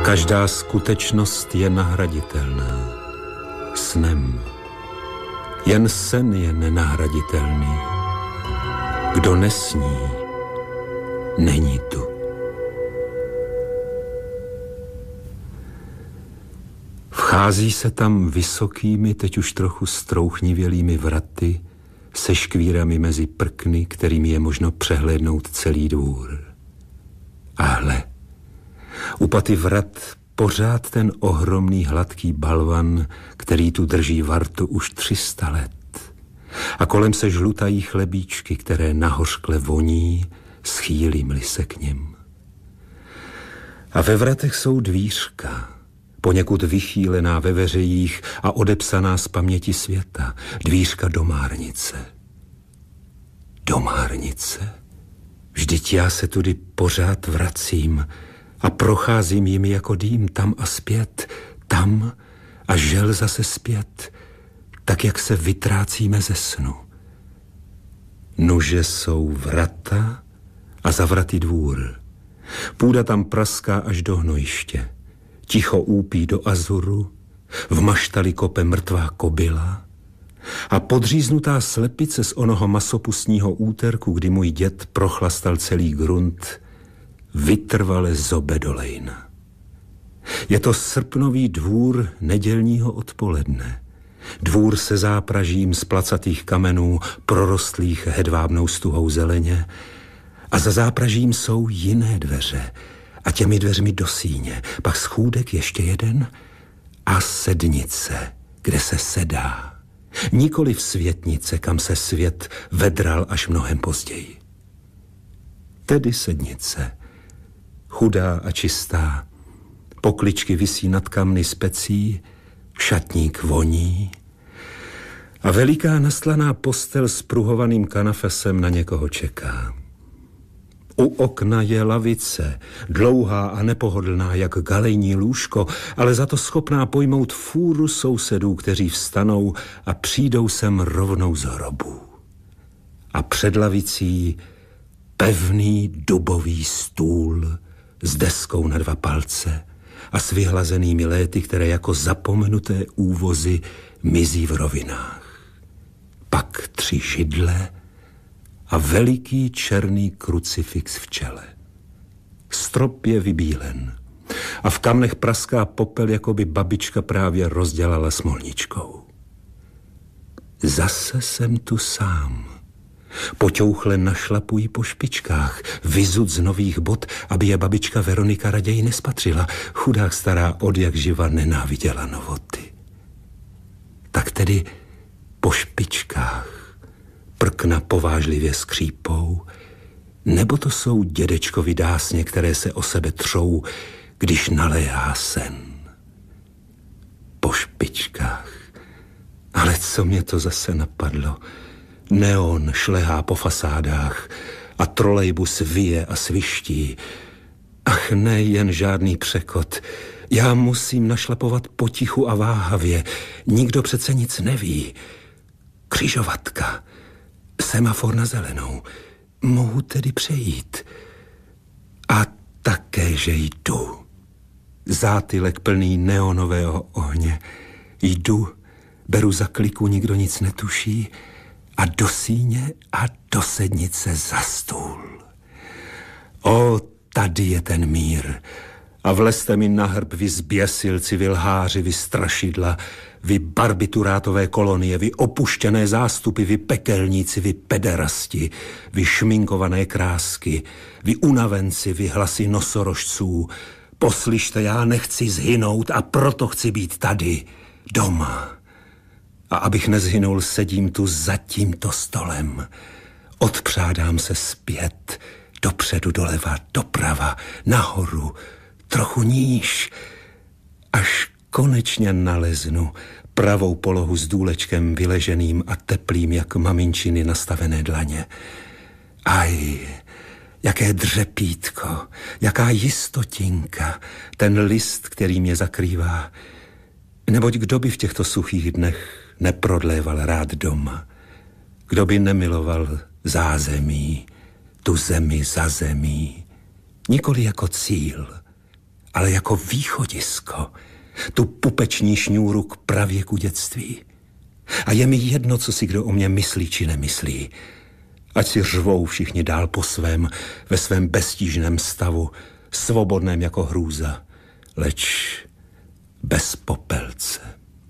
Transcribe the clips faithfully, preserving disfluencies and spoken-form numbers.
Každá skutečnost je nahraditelná snem. Jen sen je nenahraditelný. Kdo nesní, není tu. Vchází se tam vysokými, teď už trochu strouchnivělými vraty se škvírami mezi prkny, kterými je možno přehlédnout celý dvůr. A hle, u paty vrat pořád ten ohromný hladký balvan, který tu drží vartu už tři sta let. A kolem se žlutají chlebíčky, které nahořkle voní, schýlím-li se k nim. A ve vratech jsou dvířka, poněkud vychýlená ve veřejích a odepsaná z paměti světa, dvířka domárnice. Domárnice? Vždyť já se tudy pořád vracím a procházím jimi jako dým tam a zpět, tam a žel zase zpět, tak jak se vytrácíme ze snu. Nuže jsou vrata a za vraty dvůr. Půda tam praská až do hnojiště. Ticho úpí do azuru, v maštali kope mrtvá kobyla a podříznutá slepice z onoho masopustního úterku, kdy můj děd prochlastal celý grunt, vytrvale zobe do lejna. Je to srpnový dvůr nedělního odpoledne. Dvůr se zápražím z placatých kamenů, prorostlých hedvábnou stuhou zeleně, a za zápražím jsou jiné dveře a těmi dveřmi do síně, pak schůdek ještě jeden a sednice, kde se sedá. Nikoliv světnice, kam se svět vedral až mnohem později. Tedy sednice, chudá a čistá, pokličky visí nad kamny z pecí, šatník voní a veliká nastlaná postel s pruhovaným kanafesem na někoho čeká. U okna je lavice, dlouhá a nepohodlná jak galejní lůžko, ale za to schopná pojmout fůru sousedů, kteří vstanou a přijdou sem rovnou z hrobu. A před lavicí pevný dubový stůl s deskou na dva palce a s vyhlazenými léty, které jako zapomenuté úvozy mizí v rovinách. Pak tři židle a veliký černý krucifix v čele. Strop je vybílen a v kamnech praská popel, jako by babička právě rozdělala smolničkou. Zase jsem tu sám. Poťouchle našlapují po špičkách, vyzud z nových bot, aby je babička Veronika raději nespatřila. Chudák stará odjak živa nenáviděla novoty. Tak tedy po špičkách prkna povážlivě skřípou, nebo to jsou dědečkovi dásně, které se o sebe třou, když naléhá sen. Po špičkách. Ale co mě to zase napadlo? Neon šlehá po fasádách a trolejbus vyje a sviští. Ach ne, jen žádný překot. Já musím našlapovat potichu a váhavě. Nikdo přece nic neví. Křižovatka. Semafor na zelenou. Mohu tedy přejít. A také, že jdu. Zátylek plný neonového ohně. Jdu, beru za kliku, nikdo nic netuší, a do síně a do sednice za stůl. O, tady je ten mír. A vlezte mi na hrb, vy zběsilci, vy lháři, vy strašidla, vy barbiturátové kolonie, vy opuštěné zástupy, vy pekelníci, vy pederasti, vy šminkované krásky, vy unavenci, vy hlasy nosorožců. Poslyšte, já nechci zhynout a proto chci být tady, doma. A abych nezhynul, sedím tu za tímto stolem. Odpřádám se zpět, dopředu, doleva, doprava, nahoru, trochu níž, až konečně naleznu pravou polohu s důlečkem vyleženým a teplým, jak maminčiny nastavené dlaně. Aj, jaké dřepítko, jaká jistotinka, ten list, který mě zakrývá. Neboť kdo by v těchto suchých dnech neprodléval rád doma? Kdo by nemiloval zázemí, tu zemi za zemí, nikoli jako cíl, ale jako východisko, tu pupeční šňůru k pravěku dětství. A je mi jedno, co si kdo o mě myslí či nemyslí. Ať si řvou všichni dál po svém, ve svém beztížném stavu, svobodném jako hrůza, leč bez popelce.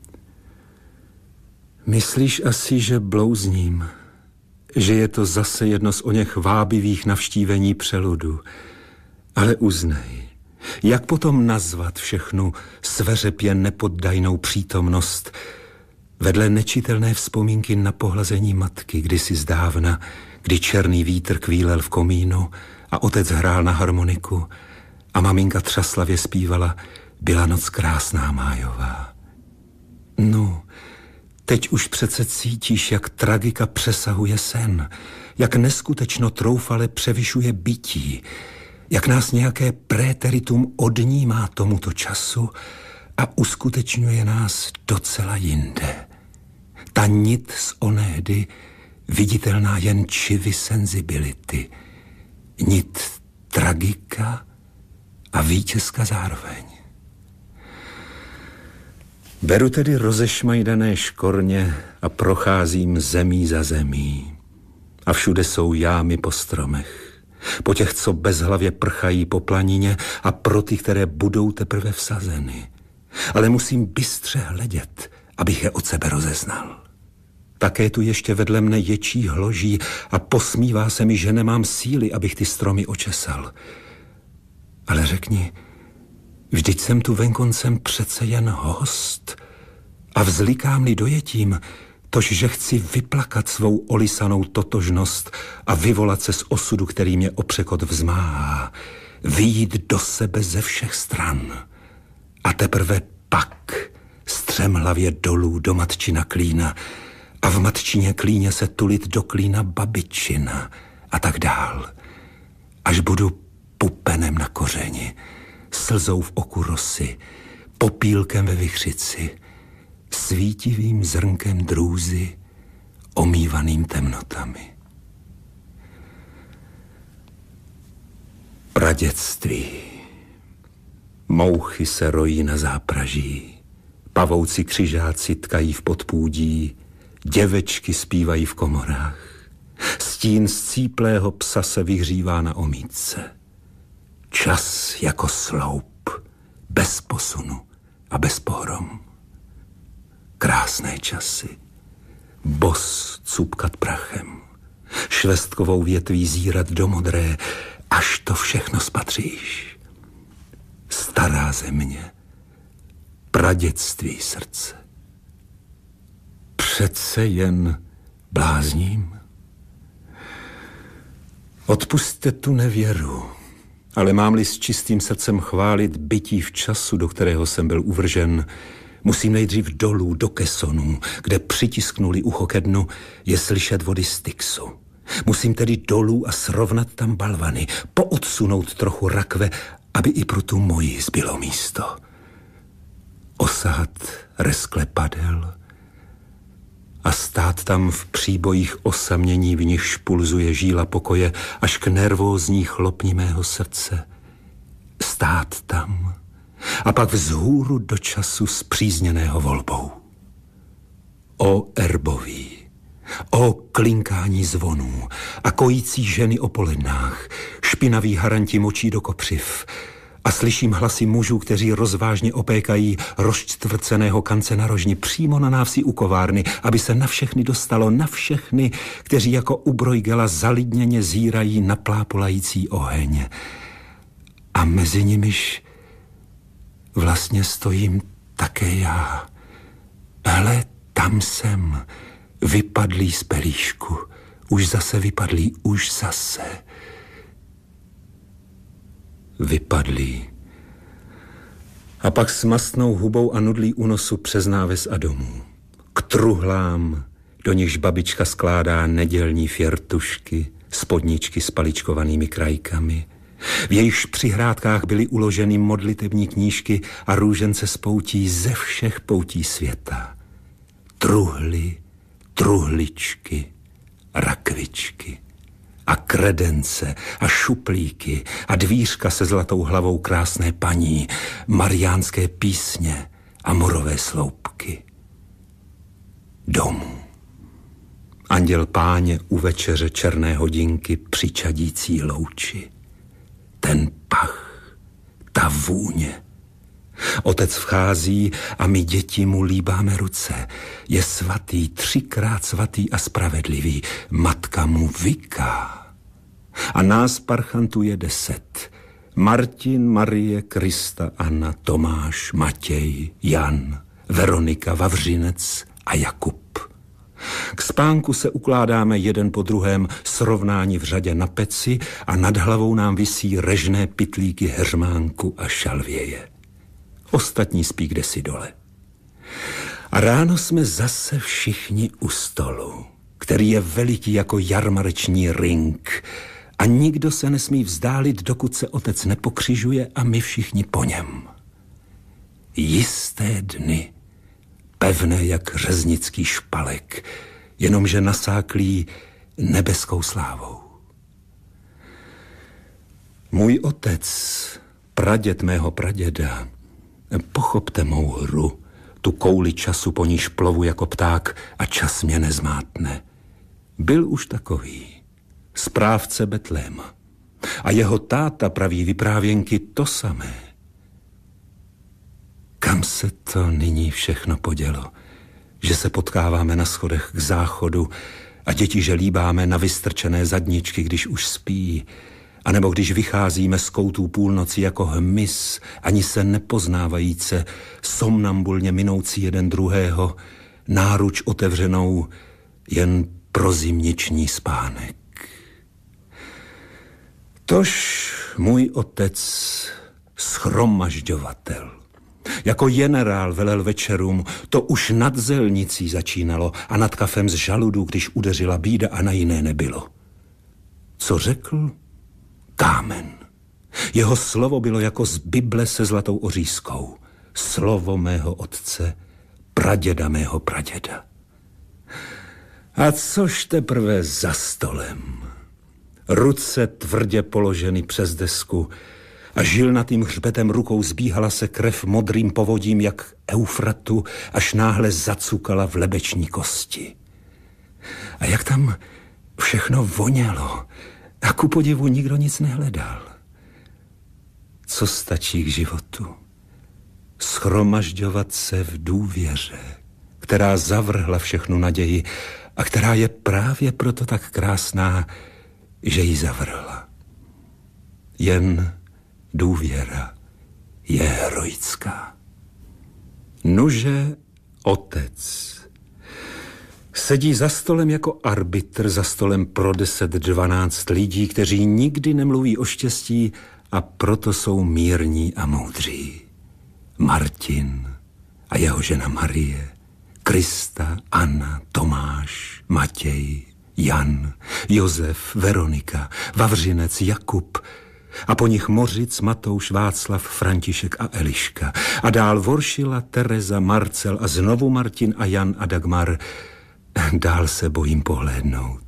Myslíš asi, že blouzním, že je to zase jedno z oněch vábivých navštívení přeludu, ale uznej, jak potom nazvat všechnu sveřepě nepoddajnou přítomnost vedle nečitelné vzpomínky na pohlazení matky kdysi zdávna, kdy černý vítr kvílel v komínu a otec hrál na harmoniku a maminka třaslavě zpívala Byla noc krásná májová. No, teď už přece cítíš, jak tragika přesahuje sen, jak neskutečno troufale převyšuje bytí, jak nás nějaké préteritum odnímá tomuto času a uskutečňuje nás docela jinde. Ta nit z onéhdy, viditelná jen čivy sensibility, nit tragika a vítězka zároveň. Beru tedy rozešmajdané škorně a procházím zemí za zemí. A všude jsou jámy po stromech, po těch, co bezhlavě prchají po planině a pro ty, které budou teprve vsazeny. Ale musím bystře hledět, abych je od sebe rozeznal. Také tu ještě vedle mne ječí hloží a posmívá se mi, že nemám síly, abych ty stromy očesal. Ale řekni, vždyť jsem tu venkoncem přece jen host a vzlikám-li dojetím, tož, že chci vyplakat svou olisanou totožnost a vyvolat se z osudu, který mě o překot vzmáhá, vyjít do sebe ze všech stran a teprve pak střemhlavě dolů do matčina klína a v matčině klíně se tulit do klína babičina a tak dál, až budu pupenem na kořeni, slzou v oku rosy, popílkem ve vichřici, svítivým zrnkem drůzy, omývaným temnotami. Pradětství. Mouchy se rojí na zápraží, pavouci křižáci tkají v podpůdí, děvečky zpívají v komorách. Stín scíplého psa se vyhřívá na omítce. Čas jako sloup, bez posunu a bez pohrom. Krásné časy. Bos cupkat prachem, švestkovou větví zírat do modré, až to všechno spatříš. Stará země, pradětství srdce. Přece jen blázním. Odpusťte tu nevěru, ale mám-li s čistým srdcem chválit bytí v času, do kterého jsem byl uvržen, musím nejdřív dolů do kesonů, kde přitisknuli ucho ke dnu, je slyšet vody Styxu. Musím tedy dolů a srovnat tam balvany, poodsunout trochu rakve, aby i pro tu moji zbylo místo. Osahat reskle padel a stát tam v příbojích osamění, v nichž pulzuje žíla pokoje až k nervózní chlopni mého srdce. Stát tam a pak vzhůru do času spřízněného volbou. O erbový, o klinkání zvonů a kojící ženy o polednách, špinaví haranti močí do kopřiv a slyším hlasy mužů, kteří rozvážně opékají rozčtvrceného kance na rožni přímo na návsi u kovárny, aby se na všechny dostalo, na všechny, kteří jako u Bruegela zalidněně zírají na plápolající oheň. A mezi nimiž vlastně stojím také já. Hele, tam jsem, vypadlý z pelíšku, už zase vypadlý, už zase. Vypadlý. A pak s mastnou hubou a nudlí u nosu přes náves a domů. K truhlám, do nichž babička skládá nedělní fjertušky, spodničky s paličkovanými krajkami. V jejichž přihrádkách byly uloženy modlitební knížky a růžence z poutí ze všech poutí světa. Truhly, truhličky, rakvičky, a kredence a šuplíky a dvířka se zlatou hlavou krásné paní, mariánské písně a morové sloupky. Domů. Anděl Páně u večeře černé hodinky přičadící louči. Ten pach, ta vůně. Otec vchází a my děti mu líbáme ruce. Je svatý, třikrát svatý a spravedlivý. Matka mu vyká. A nás parchantů je deset. Martin, Marie, Krista, Anna, Tomáš, Matěj, Jan, Veronika, Vavřinec a Jakub. K spánku se ukládáme jeden po druhém, srovnáni v řadě na peci a nad hlavou nám visí režné pytlíky heřmánku a šalvěje. Ostatní spí kdesi dole. A ráno jsme zase všichni u stolu, který je veliký jako jarmareční ring a nikdo se nesmí vzdálit, dokud se otec nepokřižuje a my všichni po něm. Jisté dny, pevné jak řeznický špalek, jenomže nasáklý nebeskou slávou. Můj otec, praděd mého praděda, pochopte mou hru, tu kouli času, po níž plovu jako pták a čas mě nezmátne. Byl už takový, správce Betléma. A jeho táta praví vyprávěnky to samé. Kam se to nyní všechno podělo, že se potkáváme na schodech k záchodu a děti želíbáme na vystrčené zadničky, když už spí, anebo když vycházíme z koutů půlnoci jako hmyz, ani se nepoznávajíce, somnambulně minoucí jeden druhého, náruč otevřenou jen pro zimniční spánek. Tož můj otec shromažďovatel. Jako generál velel večerům, to už nad zelnicí začínalo a nad kafem z žaludu, když udeřila bída a na jiné nebylo. Co řekl? Kámen. Jeho slovo bylo jako z Bible se zlatou ořízkou. Slovo mého otce, praděda mého praděda. A což teprve za stolem? Ruce tvrdě položeny přes desku a žilnatým hřbetem rukou zbíhala se krev modrým povodím jak Eufratu, až náhle zacukala v lebeční kosti. A jak tam všechno vonělo a ku podivu nikdo nic nehledal. Co stačí k životu? Shromažďovat se v důvěře, která zavrhla všechnu naději a která je právě proto tak krásná, že ji zavrhla. Jen důvěra je heroická. Nuže otec sedí za stolem jako arbitr, za stolem pro deset, dvanáct lidí, kteří nikdy nemluví o štěstí a proto jsou mírní a moudří. Martin a jeho žena Marie, Krista, Anna, Tomáš, Matěj, Jan, Josef, Veronika, Vavřinec, Jakub a po nich Mořic, Matouš, Václav, František a Eliška a dál Voršila, Tereza, Marcel a znovu Martin a Jan a Dagmar. Dál se bojím pohlédnout.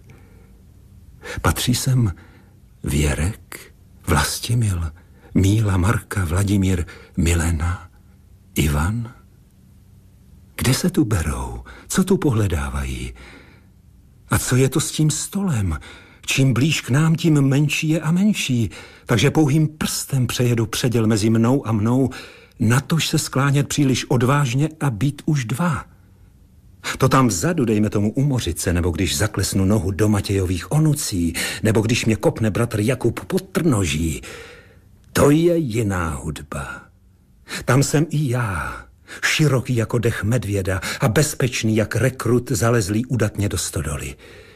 Patří sem Věrek, Vlastimil, Míla, Marka, Vladimír, Milena, Ivan? Kde se tu berou? Co tu pohledávají? A co je to s tím stolem? Čím blíž k nám, tím menší je a menší. Takže pouhým prstem přejedu předěl mezi mnou a mnou, natož se sklánět příliš odvážně a být už dva. To tam vzadu, dejme tomu u Mořice, nebo když zaklesnu nohu do Matějových onucí, nebo když mě kopne bratr Jakub pod trnoží, to je jiná hudba. Tam jsem i já, široký jako dech medvěda a bezpečný jak rekrut zalezlý udatně do stodoly.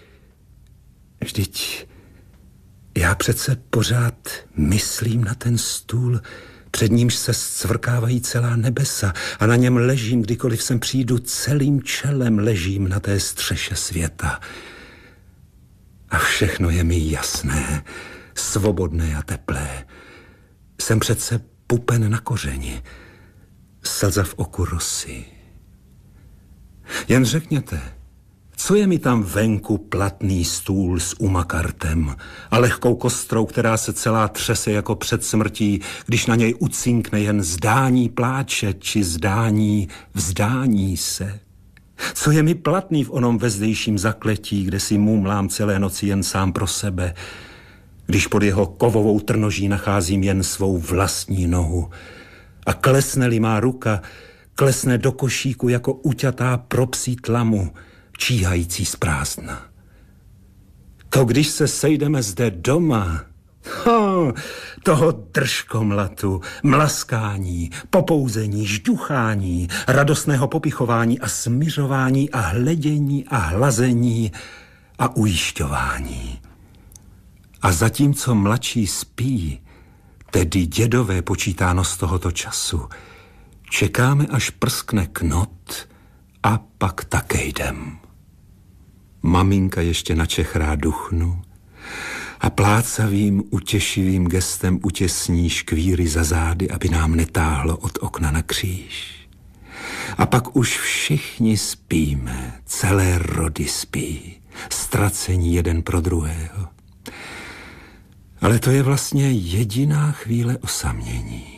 Vždyť já přece pořád myslím na ten stůl, před nímž se scvrkávají celá nebesa a na něm ležím, kdykoliv sem přijdu, celým čelem ležím na té střeše světa. A všechno je mi jasné, svobodné a teplé. Jsem přece pupen na kořeni, slza v oku rosy. Jen řekněte, Co je mi tam venku platný stůl s umakartem a lehkou kostrou, která se celá třese jako před smrtí, když na něj ucinkne jen zdání pláče či zdání vzdání se? Co je mi platný v onom vezdejším zakletí, kde si mumlám celé noci jen sám pro sebe, když pod jeho kovovou trnoží nacházím jen svou vlastní nohu a klesne-li má ruka, klesne do košíku jako uťatá pro psí tlamu, číhající z prázdna. To, když se sejdeme zde doma, ho, toho držkomlatu, mlaskání, popouzení, žduchání, radostného popichování a smiřování a hledění a hlazení a ujišťování. A zatímco mladší spí, tedy dědové počítáno z tohoto času, čekáme, až prskne knot a pak také jdem. Maminka ještě načechrá duchnu a plácavým, utěšivým gestem utěsní škvíry za zády, aby nám netáhlo od okna na kříž. A pak už všichni spíme, celé rody spí, ztracení jeden pro druhého. Ale to je vlastně jediná chvíle osamění.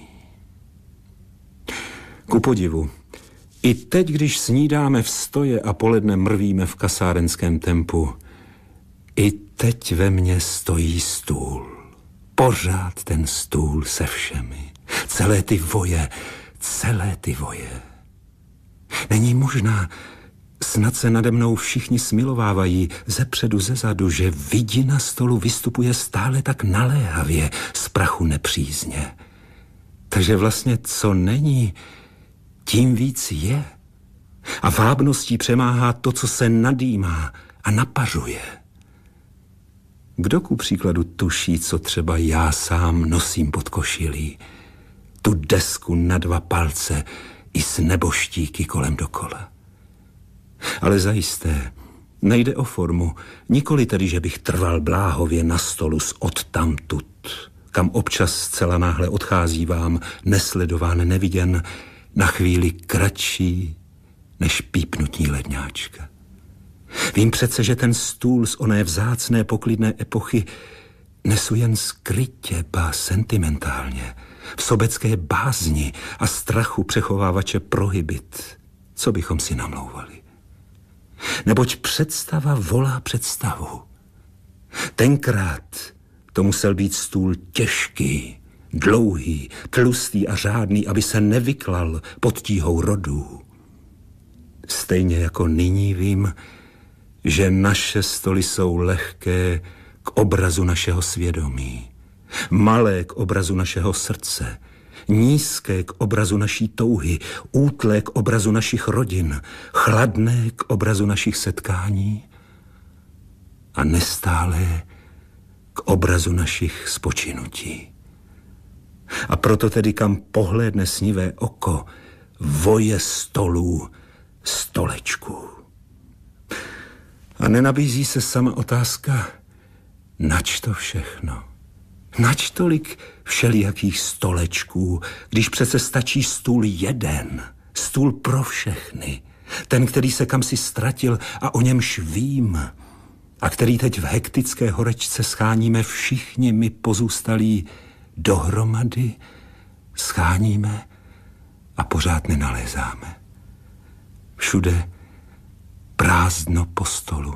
Ku podivu, i teď, když snídáme v stoje a poledne mrvíme v kasárenském tempu, i teď ve mně stojí stůl. Pořád ten stůl se všemi. Celé ty voje, celé ty voje. Není možná, snad se nade mnou všichni smilovávají zepředu, zezadu, že vidina stolu vystupuje stále tak naléhavě z prachu nepřízně. Takže vlastně co není, tím víc je. A vábností přemáhá to, co se nadýmá a napařuje. Kdo ku příkladu tuší, co třeba já sám nosím pod košilí, tu desku na dva palce i s neboštíky kolem dokola. Ale zajisté nejde o formu, nikoli tedy, že bych trval bláhově na stolu z odtamtud, kam občas zcela náhle odcházívám, nesledován, neviděn, na chvíli kratší než pípnutí ledňáčka. Vím přece, že ten stůl z oné vzácné poklidné epochy nesu jen skrytě, ba sentimentálně, v sobecké bázni a strachu přechovávače prohybit, co bychom si namlouvali. Neboť představa volá představu. Tenkrát to musel být stůl těžký, dlouhý, tlustý a řádný, aby se nevyklal pod tíhou rodů. Stejně jako nyní vím, že naše stoly jsou lehké k obrazu našeho svědomí, malé k obrazu našeho srdce, nízké k obrazu naší touhy, útlé k obrazu našich rodin, chladné k obrazu našich setkání a nestálé k obrazu našich spočinutí. A proto tedy, kam pohlédne snivé oko, voje stolů, stolečků. A nenabízí se sama otázka, nač to všechno? Nač tolik všelijakých stolečků, když přece stačí stůl jeden, stůl pro všechny, ten, který se kamsi ztratil a o němž vím, a který teď v hektické horečce scháníme všichni my pozůstalí dohromady, scháníme a pořád nenalézáme. Všude prázdno po stolu.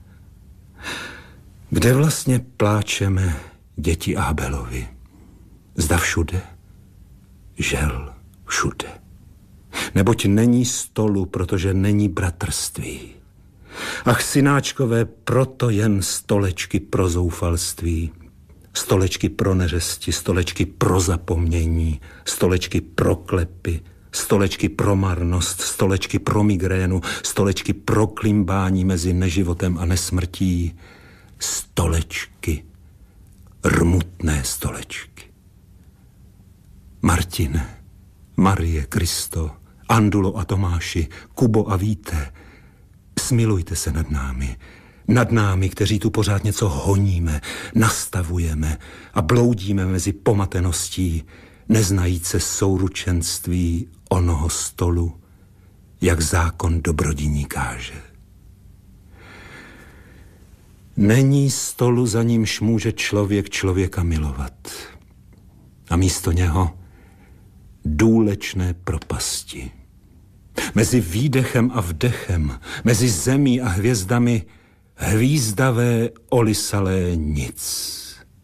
Kde vlastně pláčeme děti Ábelovi? Zda všude? Žel všude. Neboť není stolu, protože není bratrství. Ach, synáčkové, proto jen stolečky pro zoufalství, stolečky pro neřesti, stolečky pro zapomnění, stolečky pro klepy, stolečky pro marnost, stolečky pro migrénu, stolečky pro klimbání mezi neživotem a nesmrtí, stolečky, rmutné stolečky. Martine, Marie, Kristo, Andulo a Tomáši, Kubo a Víte, smilujte se nad námi, nad námi, kteří tu pořád něco honíme, nastavujeme a bloudíme mezi pomateností, neznajíce souručenství onoho stolu, jak zákon dobrodiní káže. Není stolu, za nímž může člověk člověka milovat. A místo něho důlečné propasti. Mezi výdechem a vdechem, mezi zemí a hvězdami hvízdavé olisalé nic.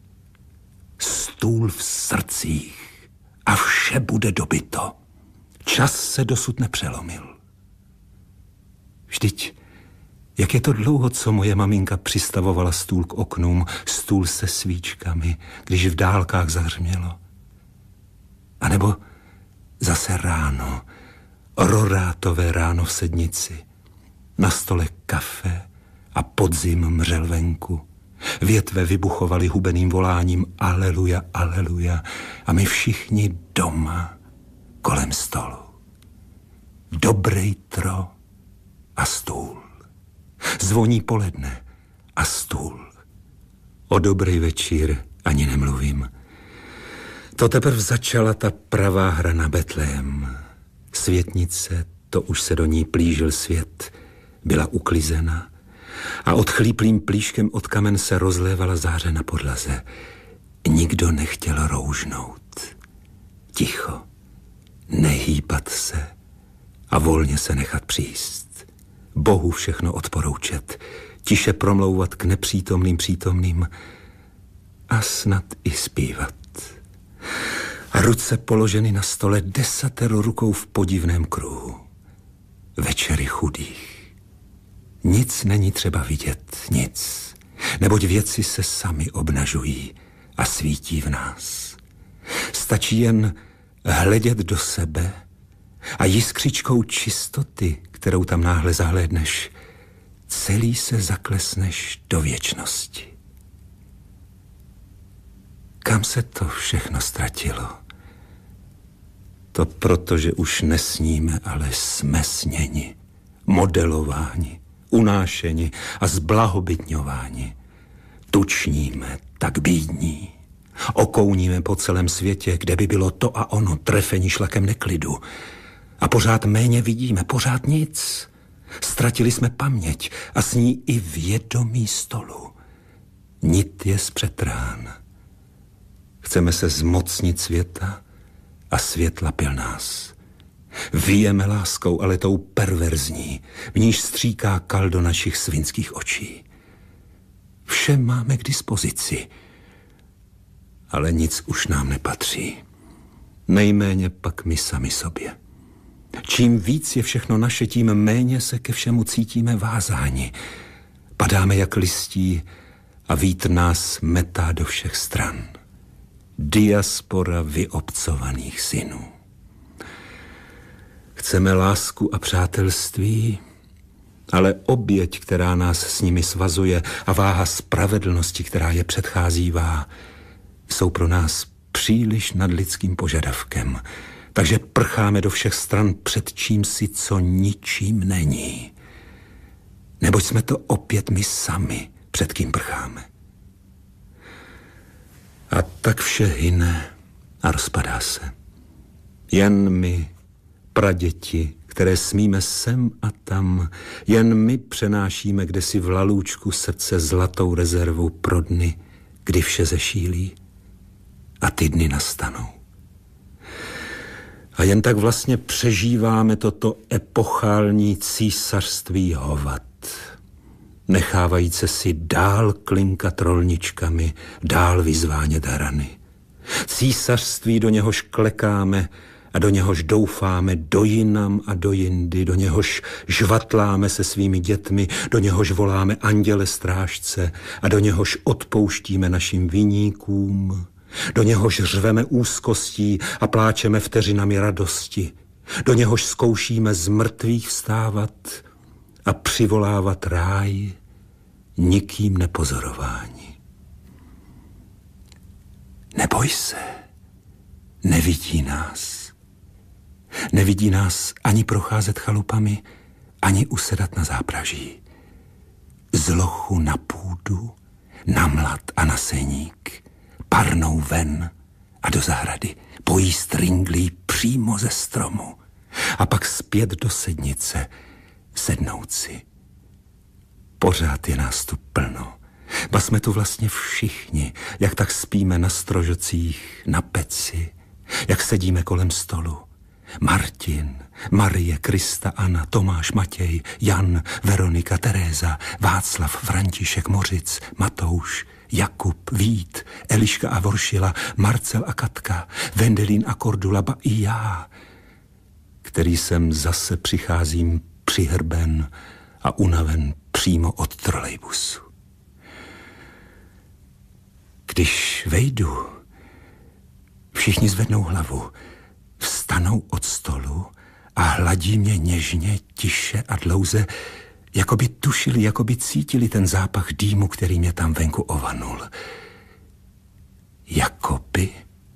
Stůl v srdcích a vše bude dobyto. Čas se dosud nepřelomil. Vždyť, jak je to dlouho, co moje maminka přistavovala stůl k oknům, stůl se svíčkami, když v dálkách zahřmělo. A nebo zase ráno, rorátové ráno v sednici, na stole kafe a podzim mřel venku. Větve vybuchovaly hubeným voláním aleluja, aleluja a my všichni doma kolem stolu. Dobrý tro a stůl. Zvoní poledne a stůl. O dobrý večír ani nemluvím. To teprve začala ta pravá hra na Betlém. Světnice, to už se do ní plížil svět, byla uklizena a odchlíplým plíškem od kamen se rozlévala záře na podlaze. Nikdo nechtěl roužnout. Ticho, nehýbat se a volně se nechat přijít. Bohu všechno odporoučet, tiše promlouvat k nepřítomným přítomným a snad i zpívat. A ruce položeny na stole, desatero rukou v podivném kruhu. Večery chudých. Nic není třeba vidět, nic. Neboť věci se sami obnažují a svítí v nás. Stačí jen hledět do sebe a jiskřičkou čistoty, kterou tam náhle zahlédneš, celý se zaklesneš do věčnosti. Kam se to všechno ztratilo? To proto, že už nesníme, ale jsme sněni, modelováni, unášeni a zblahobytňováni. Tučníme, tak bídní. Okouníme po celém světě, kde by bylo to a ono, trefení šlakem neklidu. A pořád méně vidíme, pořád nic. Ztratili jsme paměť a s ní i vědomí stolu. Nit je zpřetrán. Chceme se zmocnit světa a svět lapil nás. Vyjeme láskou, ale tou perverzní, v níž stříká kal do našich svinských očí. Vše máme k dispozici, ale nic už nám nepatří. Nejméně pak my sami sobě. Čím víc je všechno naše, tím méně se ke všemu cítíme vázáni. Padáme jak listí a vítr nás metá do všech stran. Diaspora vyobcovaných synů. Chceme lásku a přátelství, ale oběť, která nás s nimi svazuje, a váha spravedlnosti, která je předcházívá, jsou pro nás příliš nad lidským požadavkem. Takže prcháme do všech stran před čím si, co ničím není. Neboť jsme to opět my sami, před kým prcháme. A tak vše hyne a rozpadá se. Jen my, praděti, které smíme sem a tam, jen my přenášíme kdesi v lalůčku srdce zlatou rezervu pro dny, kdy vše zešílí a ty dny nastanou. A jen tak vlastně přežíváme toto epochální císařství hovat, nechávajíce si dál klinkat rolničkami, dál vyzvánět hrany. Císařství, do něhož klekáme a do něhož doufáme do jinam a do jindy, do něhož žvatláme se svými dětmi, do něhož voláme anděle strážce a do něhož odpouštíme našim viníkům, do něhož řveme úzkostí a pláčeme vteřinami radosti, do něhož zkoušíme z mrtvých vstávat a přivolávat ráj nikým nepozorování. Neboj se, nevidí nás. Nevidí nás ani procházet chalupami, ani usedat na zápraží. Z lochu na půdu, na mlad a na seník, parnou ven a do zahrady, pojí stringlí přímo ze stromu a pak zpět do sednice, sednout si. Pořád je nás tu plno, Ba jsme tu vlastně všichni, jak tak spíme na strožocích, na peci, jak sedíme kolem stolu. Martin, Marie, Krista, Anna, Tomáš, Matěj, Jan, Veronika, Teréza, Václav, František, Mořic, Matouš, Jakub, Vít, Eliška a Voršila, Marcel a Katka, Vendelín a Kordula, ba i já, který sem zase přicházím přihrben a unaven přímo od trolejbusu. Když vejdu, všichni zvednou hlavu, vstanou od stolu a hladí mě něžně, tiše a dlouze, jako by tušili, jako by cítili ten zápach dýmu, který mě tam venku ovanul. Jakoby.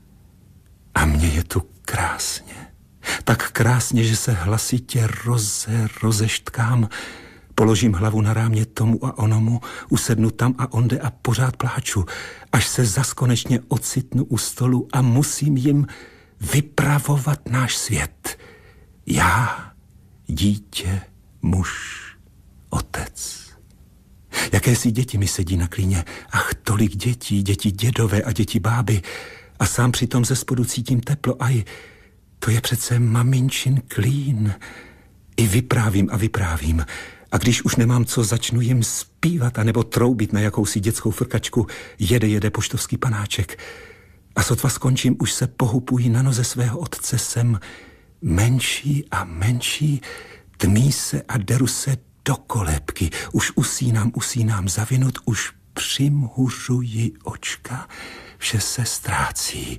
A mně je tu krásně. Tak krásně, že se hlasitě roze, rozeštkám, položím hlavu na rámě tomu a onomu, usednu tam a onde a pořád pláču, až se zas konečně ocitnu u stolu a musím jim vypravovat náš svět. Já, dítě, muž, otec. Jakési děti mi sedí na klíně. Ach, tolik dětí, děti dědové a děti báby. A sám přitom ze spodu cítím teplo. Aj, to je přece maminčin klín. I vyprávím a vyprávím. A když už nemám co, začnu jim zpívat anebo troubit na jakousi dětskou frkačku. Jede, jede poštovský panáček. A sotva skončím, už se pohupují na noze svého otce. Jsem menší a menší, tmí se a deru se do kolébky. Už usínám, usínám zavinut, už přimhuřuji očka. Vše se ztrácí.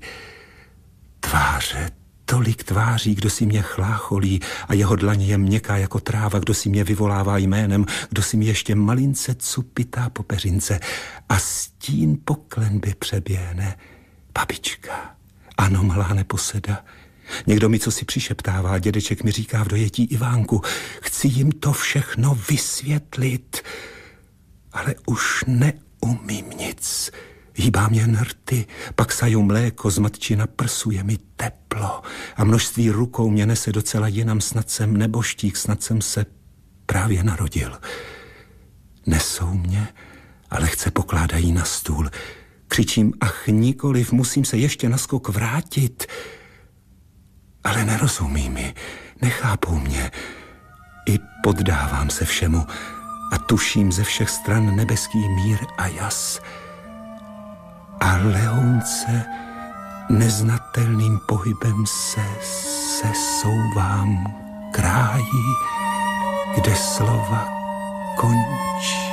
Tváře, tolik tváří, kdo si mě chlácholí a jeho dlaně je měkká jako tráva, kdo si mě vyvolává jménem, kdo si mě ještě malince cupitá po peřince a stín po klenbě přeběhne. Babička, ano, malá neposeda. Někdo mi co si přišeptává, dědeček mi říká v dojetí Ivánku, chci jim to všechno vysvětlit, ale už neumím nic. Hýbá mě rty, pak saju mléko, z matčina prsu je mi teplo a množství rukou mě nese docela jinam, snad jsem neboštík, snad jsem se právě narodil. Nesou mě a lehce pokládají na stůl. Křičím, ach nikoliv, musím se ještě na skok vrátit. Ale nerozumí mi, nechápou mě. I poddávám se všemu a tuším ze všech stran nebeský mír a jas. A lehounce neznatelným pohybem se sesouvám k ráji, kde slova končí.